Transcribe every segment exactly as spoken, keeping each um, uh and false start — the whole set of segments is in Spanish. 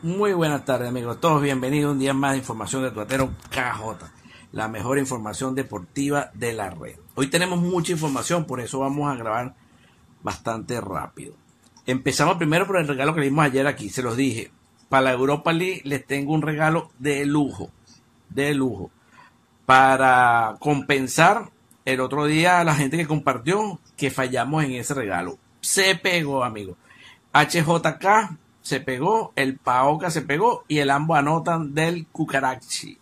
Muy buenas tardes, amigos. Todos bienvenidos a un día más de información de Tuatero K J, la mejor información deportiva de la red. Hoy tenemos mucha información, por eso vamos a grabar bastante rápido. Empezamos primero por el regalo que le dimos ayer aquí, se los dije. Para la Europa League les tengo un regalo de lujo, de lujo. Para compensar el otro día a la gente que compartió que fallamos en ese regalo. Se pegó, amigos. H J K se pegó, el Paoca se pegó y el ambos anotan del Cucarachi.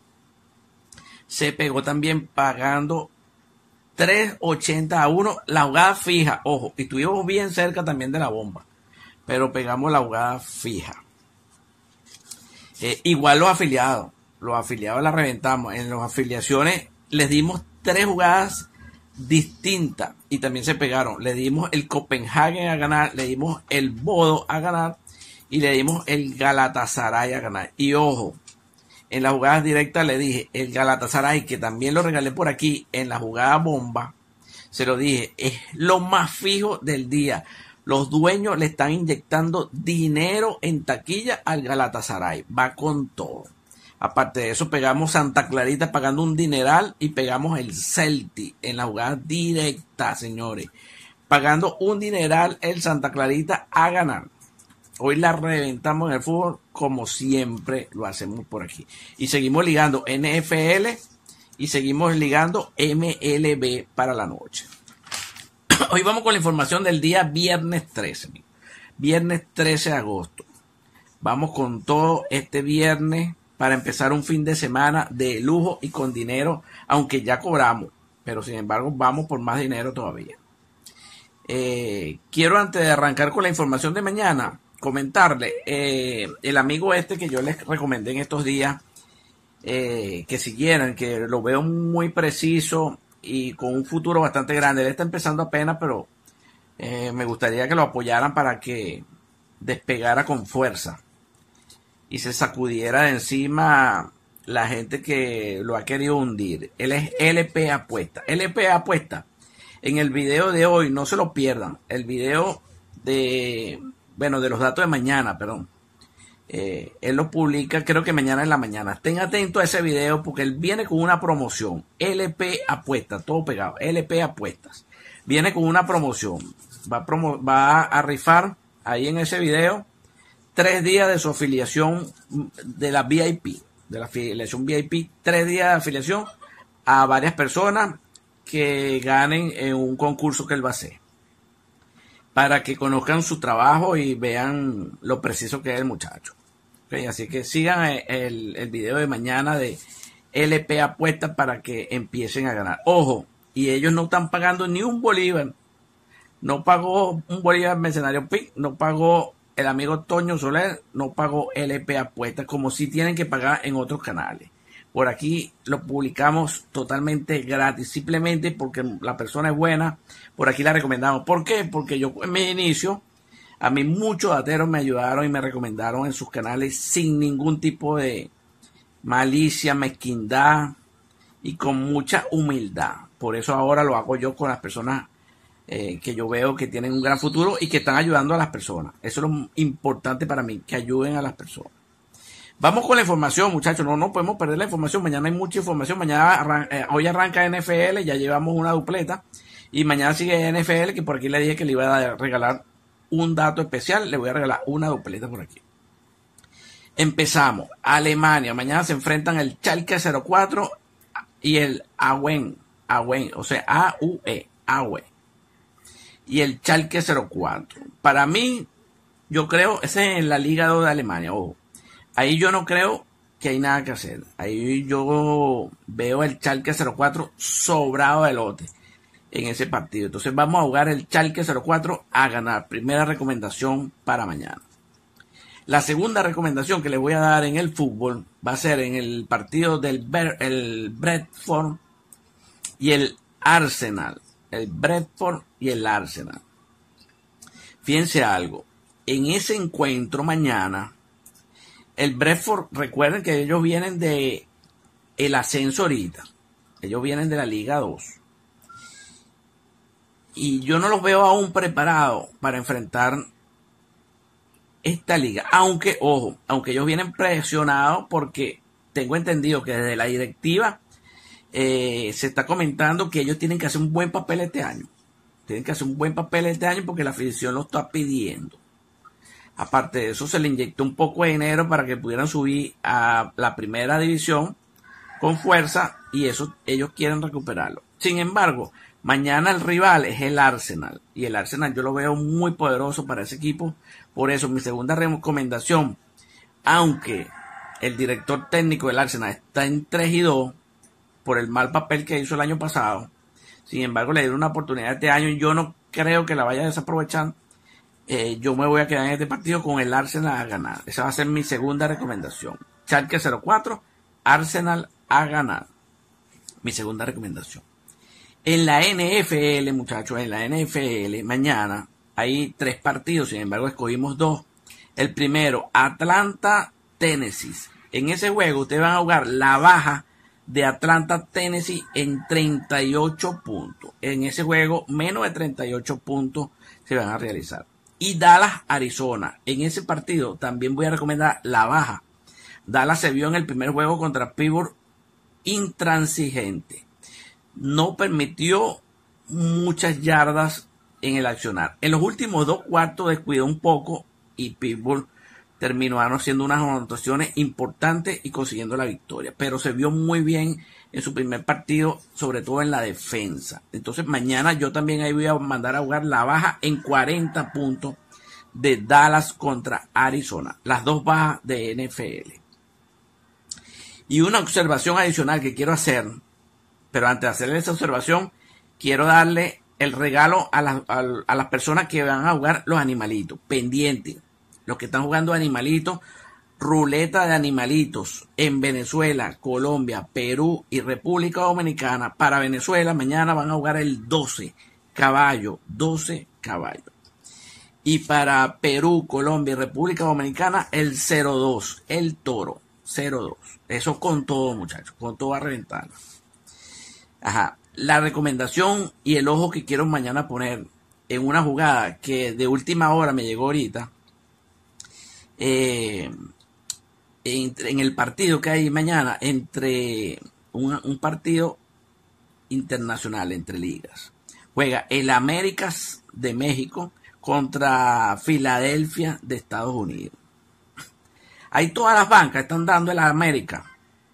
Se pegó también pagando tres ochenta a uno la jugada fija. Ojo, y estuvimos bien cerca también de la bomba, pero pegamos la jugada fija. Eh, igual los afiliados, los afiliados la reventamos. En las afiliaciones les dimos tres jugadas distintas y también se pegaron. Le dimos el Copenhagen a ganar, le dimos el Bodo a ganar y le dimos el Galatasaray a ganar. Y ojo, en las jugadas directas le dije el Galatasaray, que también lo regalé por aquí en la jugada bomba, se lo dije, es lo más fijo del día. Los dueños le están inyectando dinero en taquilla al Galatasaray, va con todo. Aparte de eso, pegamos Santa Clarita pagando un dineral y pegamos el Celtic en la jugada directa, señores. Pagando un dineral el Santa Clarita a ganar. Hoy la reventamos en el fútbol como siempre lo hacemos por aquí. Y seguimos ligando N F L y seguimos ligando M L B para la noche. Hoy vamos con la información del día viernes trece. Viernes trece de agosto. Vamos con todo este viernes para empezar un fin de semana de lujo y con dinero, aunque ya cobramos. Pero sin embargo vamos por más dinero todavía. Eh, quiero antes de arrancar con la información de mañana, comentarle, eh, el amigo este que yo les recomendé en estos días, eh, que siguieran, que lo veo muy preciso y con un futuro bastante grande. Él está empezando apenas, pero eh, me gustaría que lo apoyaran para que despegara con fuerza y se sacudiera de encima la gente que lo ha querido hundir. Él es L P Apuesta. L P Apuesta. En el video de hoy, no se lo pierdan. El video de, bueno, de los datos de mañana, perdón. Eh, él lo publica, creo que mañana en la mañana. Estén atentos a ese video porque él viene con una promoción. L P Apuestas, todo pegado. L P Apuestas. Viene con una promoción. Va a, promo va a rifar ahí en ese video tres días de su afiliación de la V I P, de la afiliación V I P, tres días de afiliación a varias personas que ganen en un concurso que él va a hacer, para que conozcan su trabajo y vean lo preciso que es el muchacho. Okay, así que sigan el, el video de mañana de L P Apuestas para que empiecen a ganar. Ojo, y ellos no están pagando ni un bolívar. No pagó un bolívar Mercenario P I C, no pagó el amigo Toño Soler, no pagó L P Apuestas, como si tienen que pagar en otros canales. Por aquí lo publicamos totalmente gratis, simplemente porque la persona es buena. Por aquí la recomendamos. ¿Por qué? Porque yo en mi inicio, a mí muchos dateros me ayudaron y me recomendaron en sus canales sin ningún tipo de malicia, mezquindad y con mucha humildad. Por eso ahora lo hago yo con las personas eh, que yo veo que tienen un gran futuro y que están ayudando a las personas. Eso es lo importante para mí, que ayuden a las personas. Vamos con la información, muchachos. No, no podemos perder la información. Mañana hay mucha información. Mañana arran eh, hoy arranca N F L, ya llevamos una dupleta. Y mañana sigue N F L, que por aquí le dije que le iba a regalar un dato especial. Le voy a regalar una dupleta por aquí. Empezamos. Alemania. Mañana se enfrentan el Schalke cero cuatro y el Auen. Auen, o sea, A U E. Aue. Y el Schalke cero cuatro. Para mí, yo creo, ese es en la Liga dos de Alemania, ojo. Ahí yo no creo que hay nada que hacer. Ahí yo veo el Schalke cero cuatro sobrado de lote en ese partido. Entonces vamos a jugar el Schalke cero cuatro a ganar. Primera recomendación para mañana. La segunda recomendación que les voy a dar en el fútbol va a ser en el partido del el Brentford y el Arsenal. El Brentford y el Arsenal. Fíjense algo. En ese encuentro mañana, el Brentford, recuerden que ellos vienen de el ascenso ahorita. Ellos vienen de la Liga dos. Y yo no los veo aún preparados para enfrentar esta liga. Aunque, ojo, aunque ellos vienen presionados porque tengo entendido que desde la directiva eh, se está comentando que ellos tienen que hacer un buen papel este año. Tienen que hacer un buen papel este año porque la afición lo está pidiendo. Aparte de eso, se le inyectó un poco de dinero para que pudieran subir a la primera división con fuerza y eso ellos quieren recuperarlo. Sin embargo, mañana el rival es el Arsenal y el Arsenal yo lo veo muy poderoso para ese equipo. Por eso mi segunda recomendación, aunque el director técnico del Arsenal está en tres y dos por el mal papel que hizo el año pasado, sin embargo le dieron una oportunidad este año y yo no creo que la vaya a desaprovechar. Eh, yo me voy a quedar en este partido con el Arsenal a ganar. Esa va a ser mi segunda recomendación. Schalke cero cuatro, Arsenal a ganar. Mi segunda recomendación. En la N F L, muchachos, en la N F L, mañana hay tres partidos, sin embargo escogimos dos. El primero, Atlanta, Tennessee. En ese juego ustedes van a jugar la baja de Atlanta, Tennessee en treinta y ocho puntos. En ese juego, menos de treinta y ocho puntos se van a realizar. Y Dallas, Arizona. En ese partido también voy a recomendar la baja. Dallas se vio en el primer juego contra Pittsburgh intransigente. No permitió muchas yardas en el accionar. En los últimos dos cuartos descuidó un poco y Pittsburgh terminó haciendo unas anotaciones importantes y consiguiendo la victoria. Pero se vio muy bien en su primer partido, sobre todo en la defensa. Entonces mañana yo también ahí voy a mandar a jugar la baja en cuarenta puntos de Dallas contra Arizona. Las dos bajas de N F L. Y una observación adicional que quiero hacer, pero antes de hacerle esa observación, quiero darle el regalo a, la, a, a las personas que van a jugar los animalitos, pendientes. Los que están jugando animalitos, ruleta de animalitos en Venezuela, Colombia, Perú y República Dominicana. Para Venezuela mañana van a jugar el doce, caballo, doce caballo. Y para Perú, Colombia y República Dominicana el cero dos, el toro, cero dos. Eso con todo, muchachos, con todo a reventar. Ajá, la recomendación y el ojo que quiero mañana poner en una jugada que de última hora me llegó ahorita. Eh, en, en el partido que hay mañana entre un, un partido internacional entre ligas, juega el Américas de México contra Filadelfia de Estados Unidos. Ahí todas las bancas están dando el América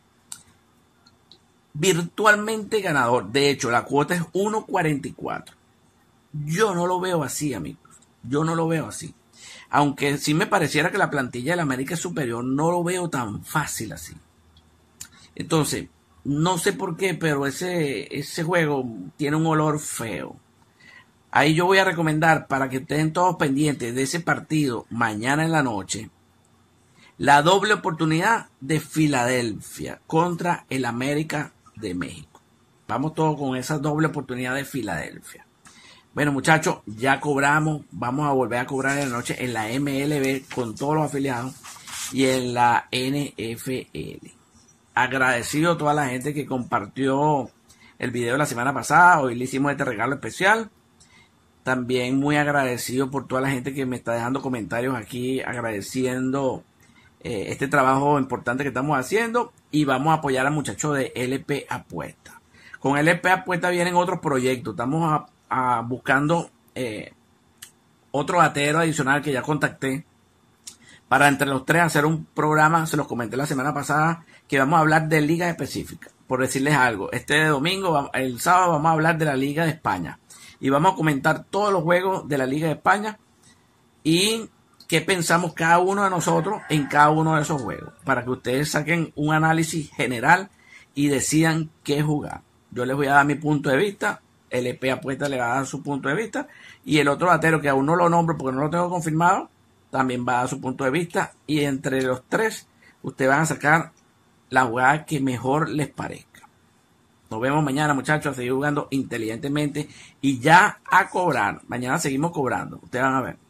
virtualmente ganador. De hecho, la cuota es uno cuarenta y cuatro. Yo no lo veo así, amigos. Yo no lo veo así. Aunque sí me pareciera que la plantilla del América es superior, no lo veo tan fácil así. Entonces, no sé por qué, pero ese, ese juego tiene un olor feo. Ahí yo voy a recomendar, para que estén todos pendientes de ese partido mañana en la noche, la doble oportunidad de Filadelfia contra el América de México. Vamos todos con esa doble oportunidad de Filadelfia. Bueno, muchachos, ya cobramos. Vamos a volver a cobrar en la noche en la M L B con todos los afiliados y en la N F L. Agradecido a toda la gente que compartió el video de la semana pasada. Hoy le hicimos este regalo especial. También muy agradecido por toda la gente que me está dejando comentarios aquí, agradeciendo eh, este trabajo importante que estamos haciendo. Y vamos a apoyar al muchacho de L P Apuesta. Con L P Apuesta vienen otros proyectos. Estamos a A, buscando eh, otro atero adicional que ya contacté para entre los tres hacer un programa. Se los comenté la semana pasada que vamos a hablar de ligas específicas. Por decirles algo, este domingo, el sábado vamos a hablar de la Liga de España y vamos a comentar todos los juegos de la Liga de España y qué pensamos cada uno de nosotros en cada uno de esos juegos, para que ustedes saquen un análisis general y decidan qué jugar. Yo les voy a dar mi punto de vista. L P Apuesta le va a dar su punto de vista y el otro atero que aún no lo nombro porque no lo tengo confirmado también va a dar su punto de vista y entre los tres ustedes van a sacar la jugada que mejor les parezca. Nos vemos mañana, muchachos, a seguir jugando inteligentemente y ya a cobrar. Mañana seguimos cobrando, ustedes van a ver.